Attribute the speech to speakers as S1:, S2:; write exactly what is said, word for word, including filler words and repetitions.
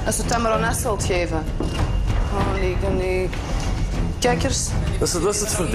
S1: Als ze Tamaronest wilt geven. Oh nee, nee. Kijk eens.
S2: Dat is, dat is het